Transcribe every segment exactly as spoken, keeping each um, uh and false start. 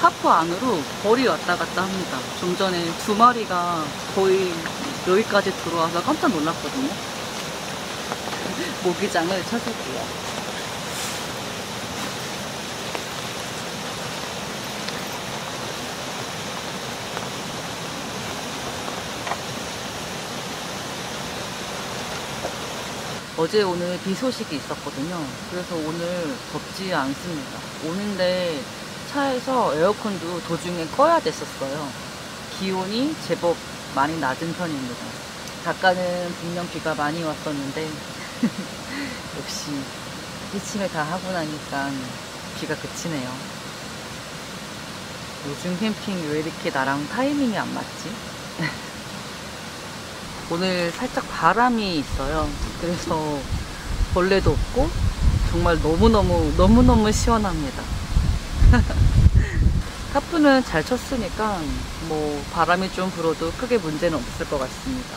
하프 안으로 벌이 왔다 갔다 합니다. 좀 전에 두 마리가 거의 여기까지 들어와서 깜짝 놀랐거든요. 모기장을 찾을게요. 어제 오늘 비 소식이 있었거든요. 그래서 오늘 덥지 않습니다. 오는데 차에서 에어컨도 도중에 꺼야 됐었어요. 기온이 제법 많이 낮은 편입니다. 작가는 분명 비가 많이 왔었는데 역시 기침을 다 하고 나니까 비가 그치네요. 요즘 캠핑 왜 이렇게 나랑 타이밍이 안 맞지? 오늘 살짝 바람이 있어요. 그래서 벌레도 없고 정말 너무너무 너무너무 시원합니다. 하프는 잘 쳤으니까 뭐 바람이 좀 불어도 크게 문제는 없을 것 같습니다.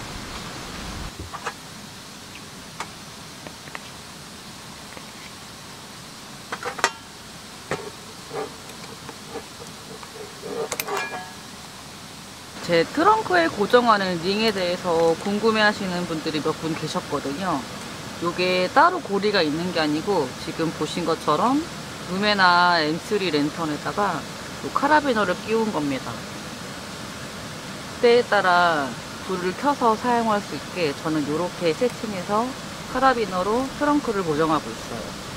제 트렁크에 고정하는 링에 대해서 궁금해 하시는 분들이 몇 분 계셨거든요. 요게 따로 고리가 있는 게 아니고 지금 보신 것처럼 루메나 엠 쓰리 랜턴에다가 요 카라비너를 끼운 겁니다. 때에 따라 불을 켜서 사용할 수 있게 저는 이렇게 세팅해서 카라비너로 트렁크를 고정하고 있어요.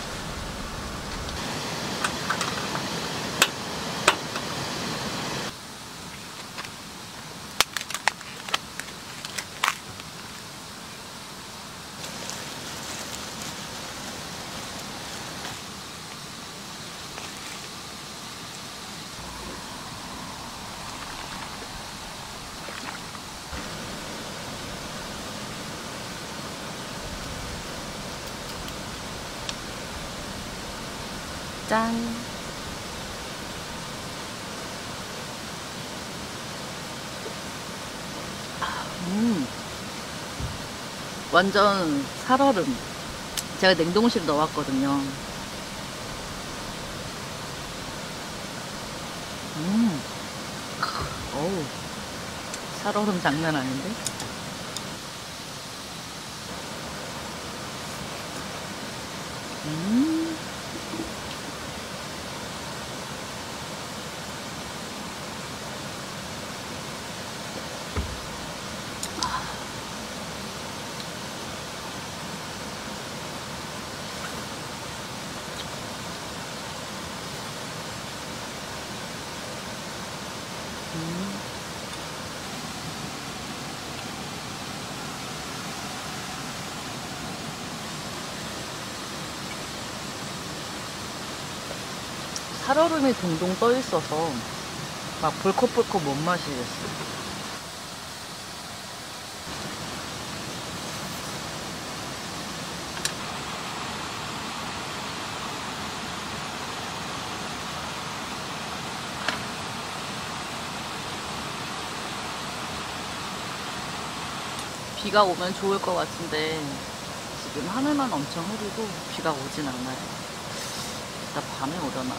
짠! 음, 완전 살얼음. 제가 냉동실에 넣어왔거든요. 음, 어우, 살얼음 장난 아닌데? 음. 음. 살얼음이 동동 떠 있어서 막 벌컥벌컥 못 마시겠어. 비가 오면 좋을 것 같은데 지금 하늘만 엄청 흐리고 비가 오진 않아요. 이따 밤에 오려나.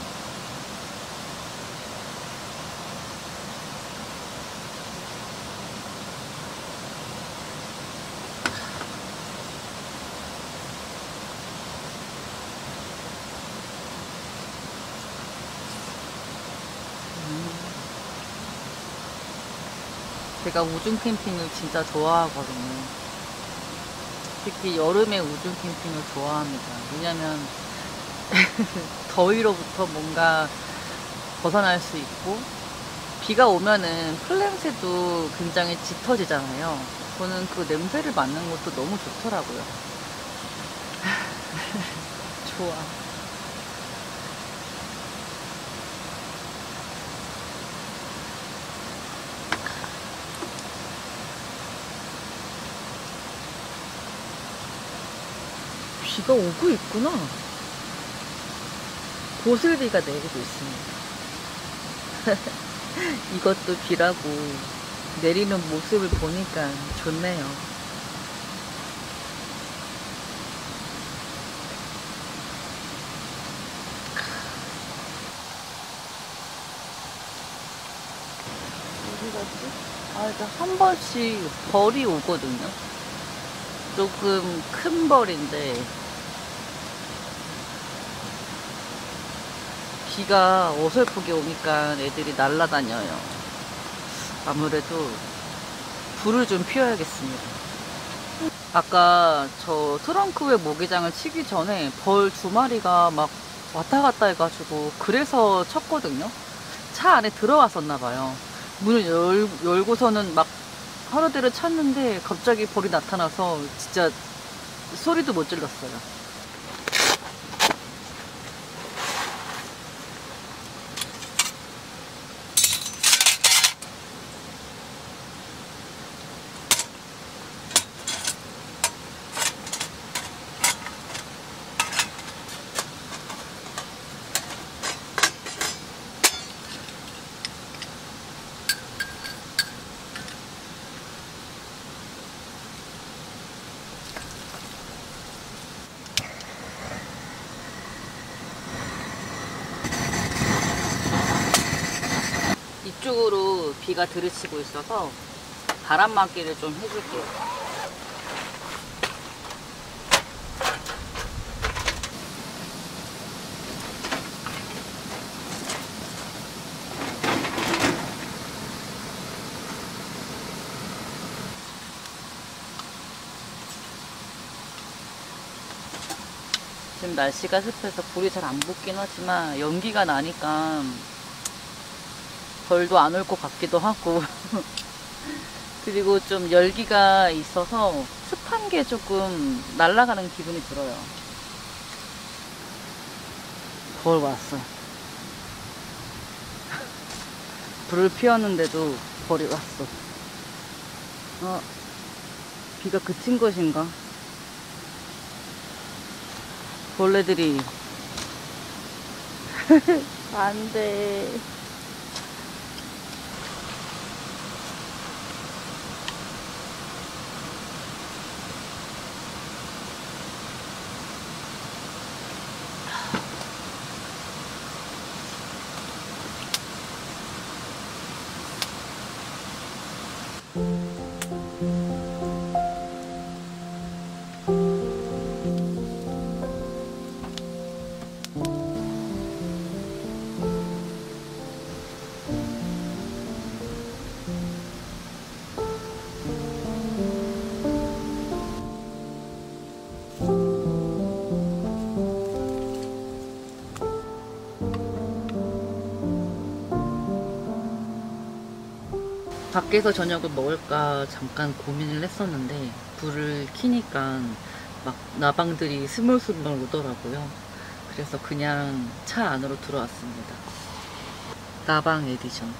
제가 우중 캠핑을 진짜 좋아하거든요. 특히 여름에 우중 캠핑을 좋아합니다. 왜냐면 더위로부터 뭔가 벗어날 수 있고, 비가 오면은 풀냄새도 굉장히 짙어지잖아요. 저는 그 냄새를 맡는 것도 너무 좋더라고요. 좋아. 비가 오고 있구나. 보슬비가 내리고 있습니다. 이것도 비라고 내리는 모습을 보니까 좋네요. 어디 갔지? 아, 일단 한 번씩 벌이 오거든요. 조금 큰 벌인데 비가 어설프게 오니까 애들이 날아다녀요. 아무래도 불을 좀 피워야겠습니다. 아까 저 트렁크에 모기장을 치기 전에 벌 두 마리가 막 왔다 갔다 해가지고 그래서 쳤거든요. 차 안에 들어왔었나 봐요. 문을 열, 열고서는 막 하루대를 찼는데 갑자기 벌이 나타나서 진짜 소리도 못 질렀어요. 이쪽으로 비가 들이치고 있어서 바람 막기를 좀 해줄게요. 지금 날씨가 습해서 불이 잘 안 붙긴 하지만 연기가 나니까 벌도 안 올 것 같기도 하고 그리고 좀 열기가 있어서 습한 게 조금 날아가는 기분이 들어요. 벌 왔어요. 불을 피웠는데도 벌이 왔어. 어, 비가 그친 것인가? 벌레들이 안 돼. 밖에서 저녁을 먹을까 잠깐 고민을 했었는데 불을 켜니까 막 나방들이 스멀스멀 오더라고요. 그래서 그냥 차 안으로 들어왔습니다. 나방 에디션.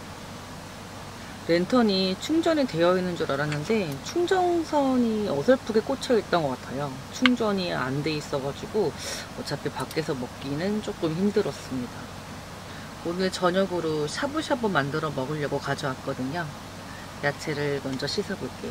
랜턴이 충전이 되어 있는 줄 알았는데 충전선이 어설프게 꽂혀 있던 것 같아요. 충전이 안 돼 있어가지고 어차피 밖에서 먹기는 조금 힘들었습니다. 오늘 저녁으로 샤브샤브 만들어 먹으려고 가져왔거든요. 야채를 먼저 씻어 볼게요.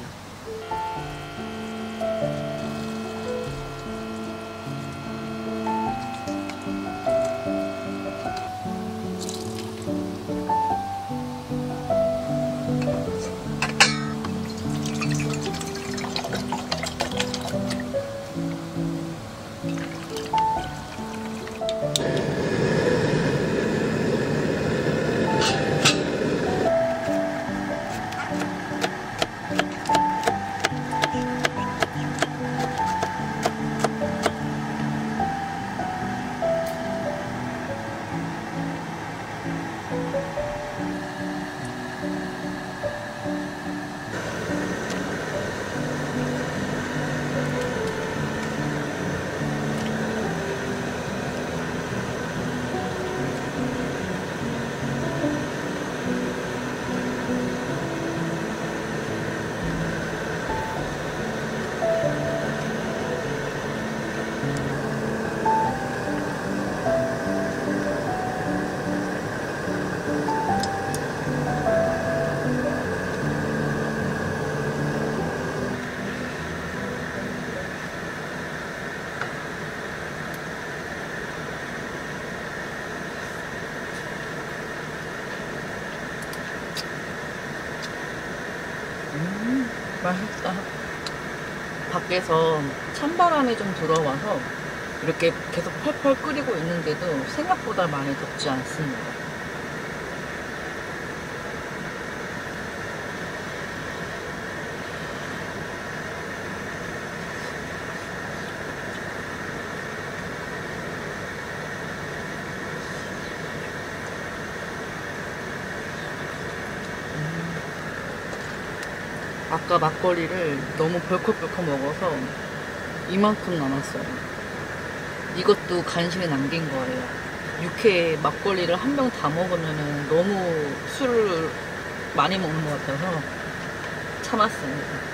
맛있다. 밖에서 찬바람이 좀 들어와서 이렇게 계속 펄펄 끓이고 있는데도 생각보다 많이 덥지 않습니다. 아까 막걸리를 너무 벌컥벌컥 먹어서 이만큼 남았어요. 이것도 간신히 남긴 거예요. 육회에 막걸리를 한 병 다 먹으면 너무 술을 많이 먹는 것 같아서 참았습니다.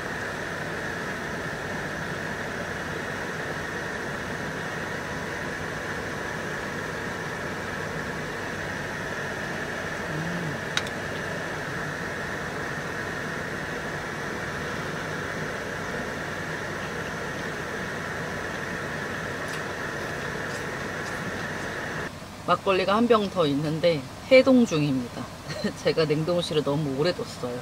막걸리가 한 병 더 있는데 해동 중입니다. 제가 냉동실에 너무 오래 뒀어요.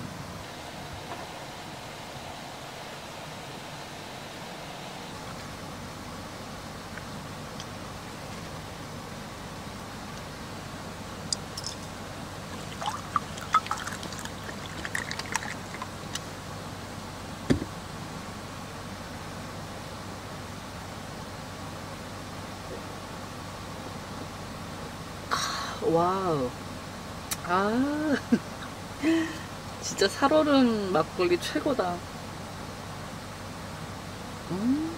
와우. 아, 진짜 살얼음 막걸리 최고다. 음.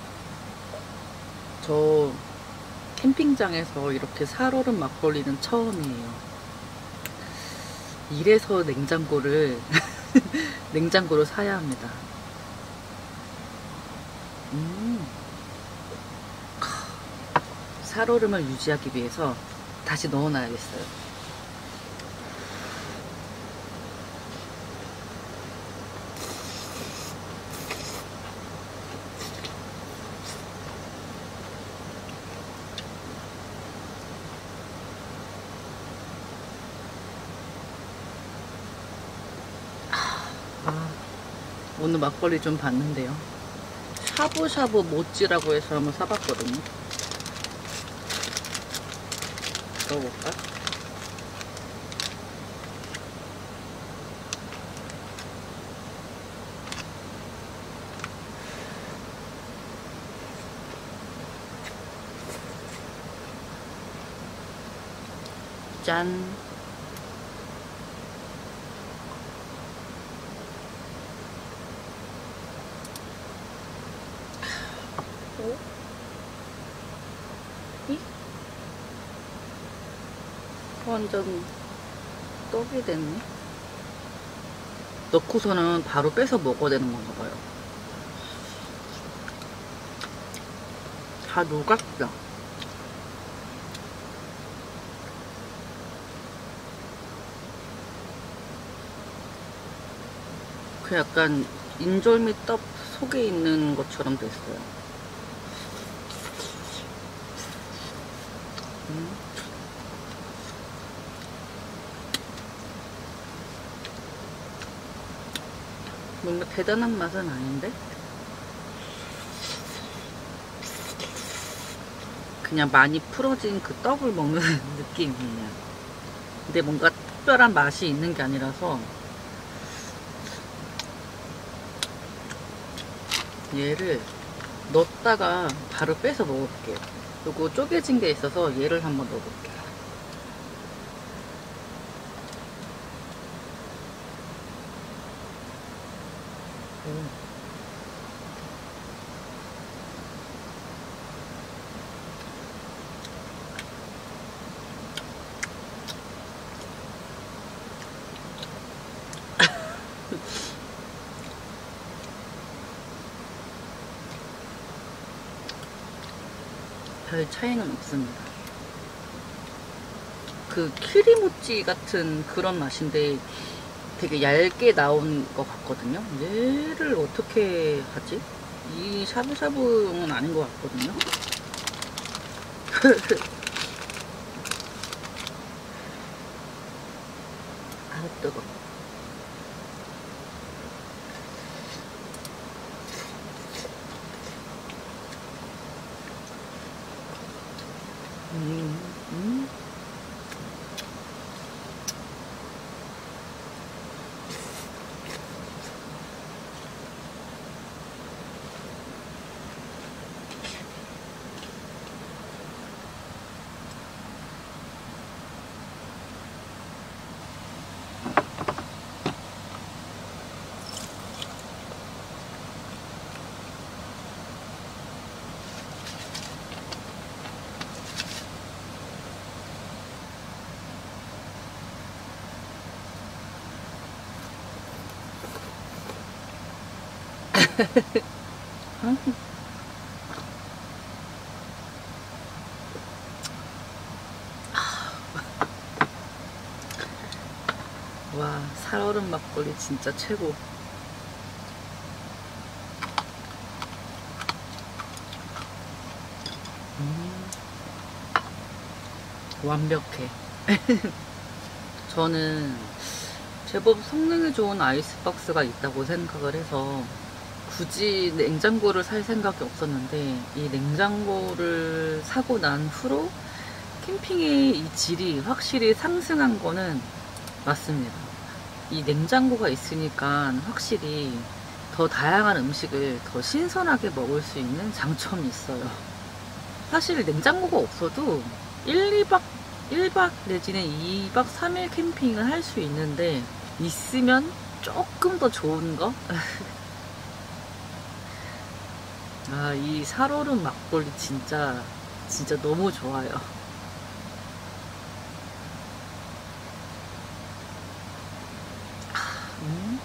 저 캠핑장에서 이렇게 살얼음 막걸리는 처음이에요. 이래서 냉장고를 냉장고를 사야 합니다. 음. 살얼음을 유지하기 위해서 다시 넣어놔야겠어요. 아, 오늘 막걸리 좀 봤는데요. 샤브샤브 모찌라고 해서 한번 사봤거든요. 넣어볼까? 짠. 오? 이? 완전 떡이 됐네. 넣고서는 바로 빼서 먹어야 되는 건가 봐요. 다 녹았어. 그 약간 인절미 떡 속에 있는 것처럼 됐어요. 음. 뭔가 대단한 맛은 아닌데? 그냥 많이 풀어진 그 떡을 먹는 느낌이에요. 근데 뭔가 특별한 맛이 있는 게 아니라서 얘를 넣었다가 바로 빼서 먹을게요. 요거 쪼개진 게 있어서 얘를 한번 넣어볼게요. 음. 별 차이는 없습니다. 그 키리모찌 같은 그런 맛인데 되게 얇게 나온 것 같거든요. 얘를 어떻게 하지? 이 샤브샤브용은 아닌 것 같거든요. 아, 뜨거. 음, 음. 와, 살얼음 막걸리 진짜 최고. 음, 완벽해. 저는 제법 성능이 좋은 아이스박스가 있다고 생각을 해서 굳이 냉장고를 살 생각이 없었는데, 이 냉장고를 사고 난 후로 캠핑의 이 질이 확실히 상승한 거는 맞습니다. 이 냉장고가 있으니까 확실히 더 다양한 음식을 더 신선하게 먹을 수 있는 장점이 있어요. 사실 냉장고가 없어도 일, 이박, 일 박 내지는 이 박 삼 일 캠핑을 할 수 있는데, 있으면 조금 더 좋은 거? 아, 이 살얼음 막걸리 진짜, 진짜 너무 좋아요. 음.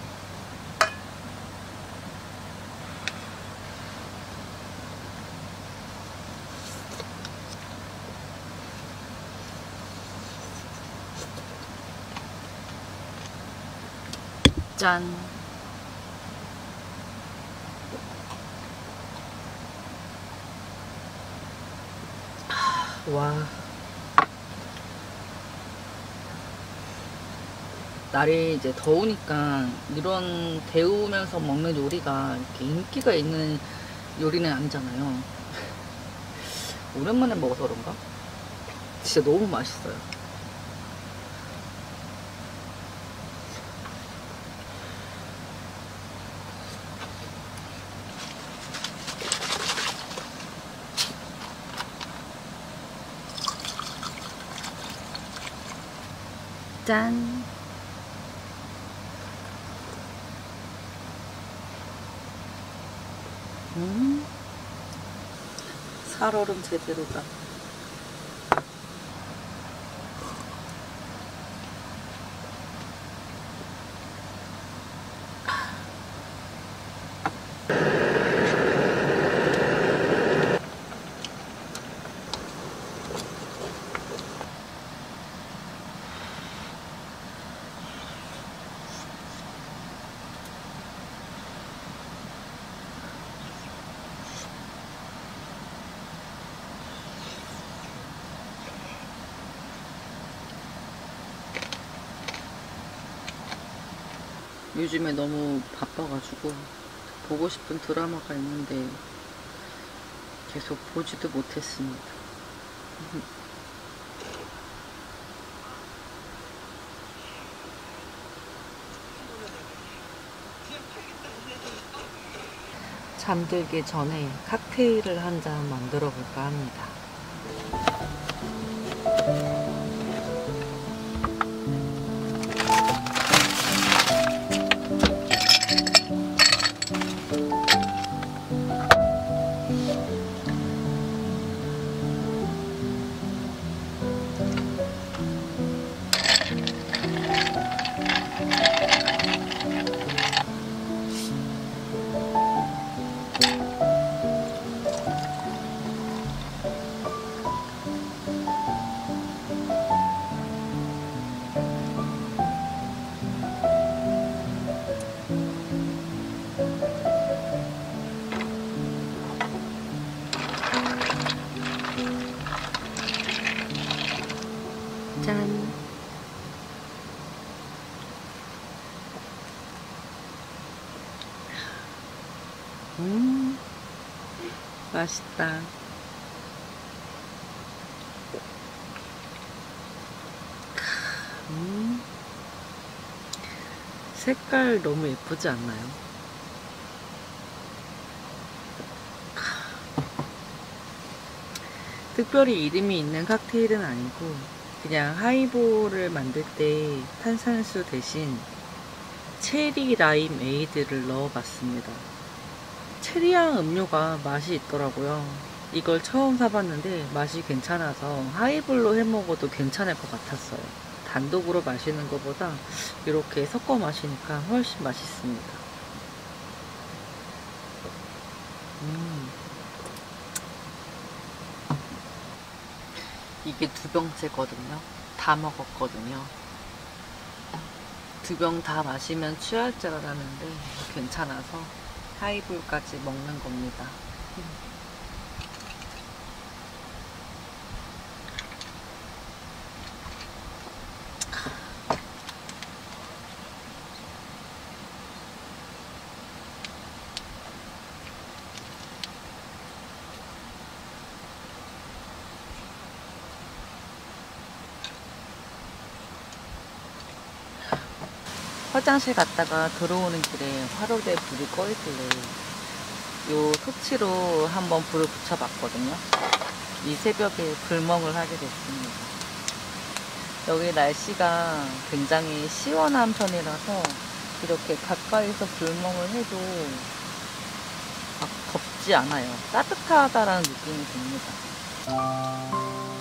짠. 와. 날이 이제 더우니까 이런 데우면서 먹는 요리가 이렇게 인기가 있는 요리는 아니잖아요. 오랜만에 먹어서 그런가? 진짜 너무 맛있어요. 짠. 음. 살얼음 제대로다. 요즘에 너무 바빠가지고 보고 싶은 드라마가 있는데 계속 보지도 못했습니다. 잠들기 전에 칵테일을 한 잔 만들어 볼까 합니다. 짠. 음, 맛있다. 음, 색깔 너무 예쁘지 않나요? 특별히 이름이 있는 칵테일은 아니고 그냥 하이볼을 만들 때 탄산수 대신 체리 라임 에이드를 넣어봤습니다. 체리향 음료가 맛이 있더라고요. 이걸 처음 사봤는데 맛이 괜찮아서 하이볼로 해먹어도 괜찮을 것 같았어요. 단독으로 마시는 것보다 이렇게 섞어 마시니까 훨씬 맛있습니다. 음. 이게 두 병째거든요. 다 먹었거든요. 두 병 다 마시면 취할 줄 알았는데 괜찮아서 하이볼까지 먹는 겁니다. 화장실 갔다가 들어오는 길에 화로대 불이 꺼있길래 요 토치로 한번 불을 붙여봤거든요. 이 새벽에 불멍을 하게 됐습니다. 여기 날씨가 굉장히 시원한 편이라서 이렇게 가까이서 불멍을 해도 막 덥지 않아요. 따뜻하다라는 느낌이 듭니다.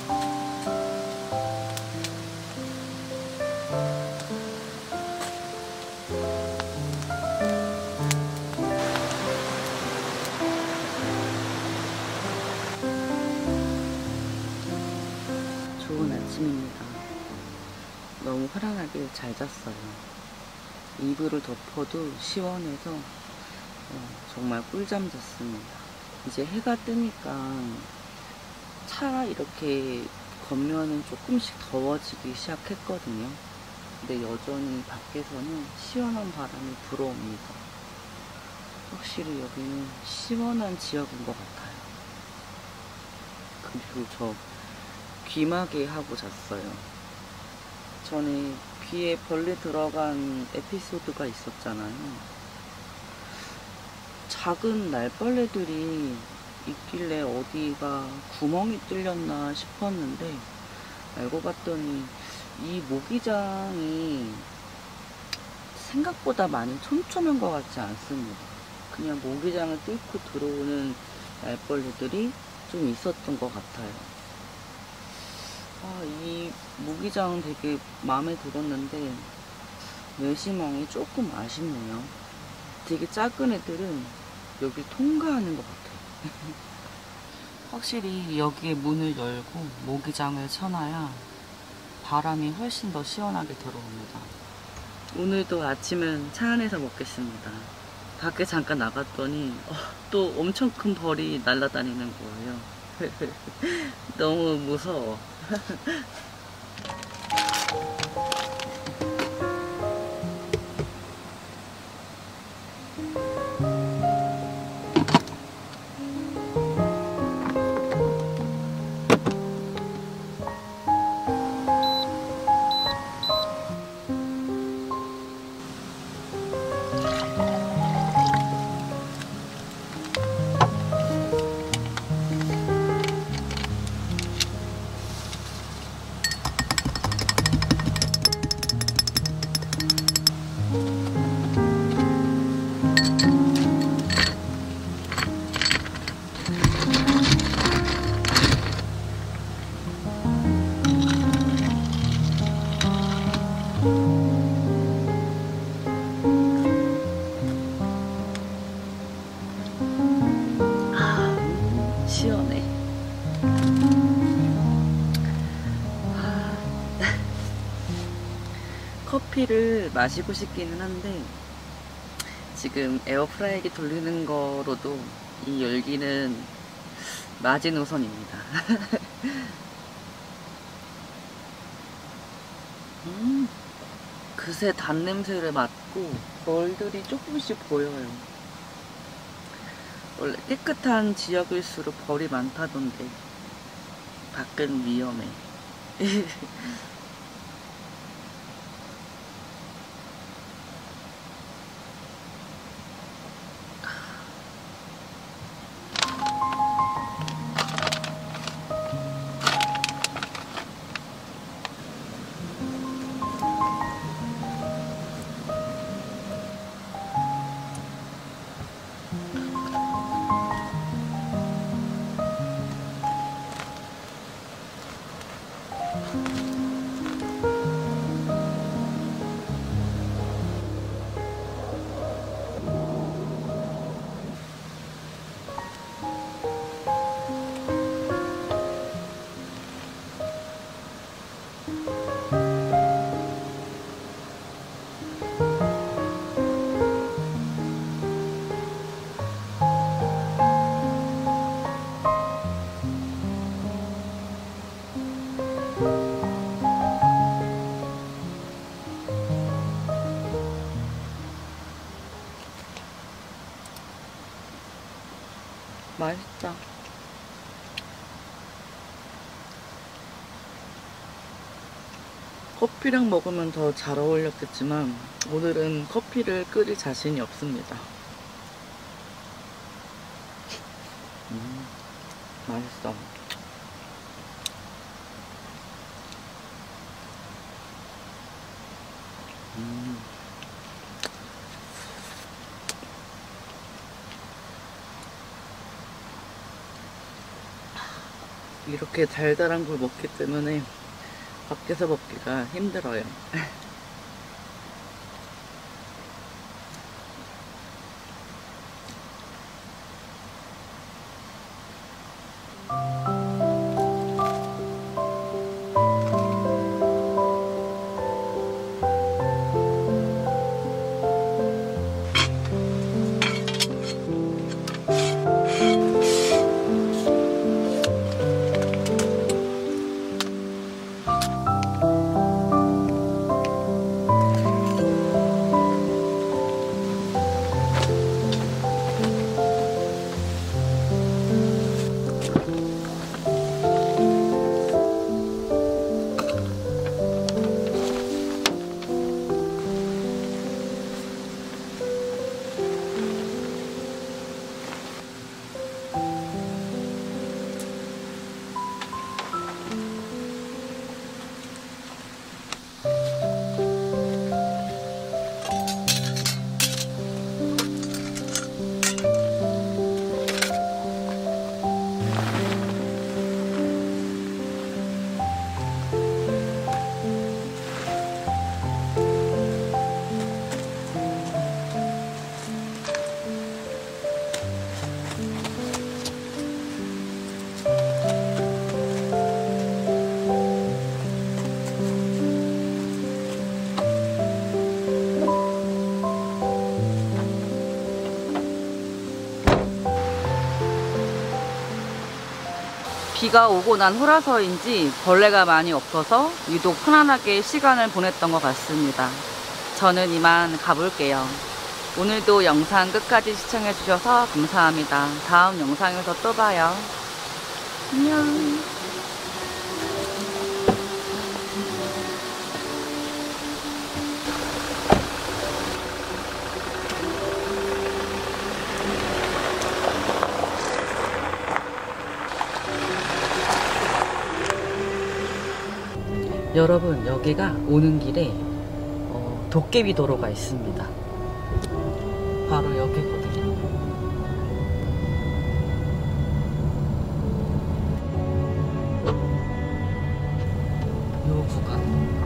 좋은 아침입니다. 너무 편안하게 잘 잤어요. 이불을 덮어도 시원해서 어, 정말 꿀잠 잤습니다. 이제 해가 뜨니까 차 이렇게 겉면은 조금씩 더워지기 시작했거든요. 근데 여전히 밖에서는 시원한 바람이 불어옵니다. 확실히 여기는 시원한 지역인 것 같아요. 그리고 저 귀마개 하고 잤어요. 전에 귀에 벌레 들어간 에피소드가 있었잖아요. 작은 날벌레들이 있길래 어디가 구멍이 뚫렸나 싶었는데 알고 봤더니 이 모기장이 생각보다 많이 촘촘한 것 같지 않습니다. 그냥 모기장을 뚫고 들어오는 날벌레들이 좀 있었던 것 같아요. 아, 이 모기장은 되게 마음에 들었는데 내시망이 조금 아쉽네요. 되게 작은 애들은 여길 통과하는 것 같아요. 확실히 여기에 문을 열고 모기장을 쳐놔야 바람이 훨씬 더 시원하게 들어옵니다. 오늘도 아침은 차 안에서 먹겠습니다. 밖에 잠깐 나갔더니 어, 또 엄청 큰 벌이 날아다니는 거예요. 너무 무서워. 시원해. 아, 커피를 마시고 싶기는 한데 지금 에어프라이기 돌리는 거로도 이 열기는 마지노선입니다. 음, 그새 단냄새를 맡고 벌들이 조금씩 보여요. 원래 깨끗한 지역일수록 벌이 많다던데 밖은 위험해. 맛있다. 커피랑 먹으면 더 잘 어울렸겠지만 오늘은 커피를 끓일 자신이 없습니다. 음, 맛있어. 음. 이렇게 달달한 걸 먹기 때문에 밖에서 먹기가 힘들어요. 비가 오고 난 후라서인지 벌레가 많이 없어서 유독 편안하게 시간을 보냈던 것 같습니다. 저는 이만 가볼게요. 오늘도 영상 끝까지 시청해주셔서 감사합니다. 다음 영상에서 또 봐요. 안녕. 여러분, 여기가 오는 길에 어, 도깨비 도로가 있습니다. 바로 여기거든요. 요 구간.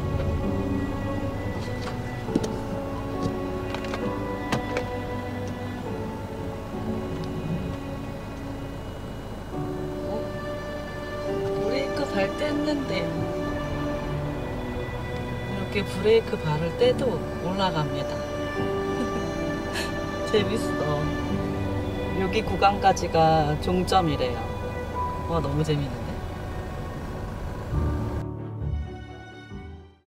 어? 브레이크 발 뗐는데 이렇게 브레이크 발을 떼도 올라갑니다. 재밌어. 여기 구간까지가 종점이래요. 와, 너무 재밌는데.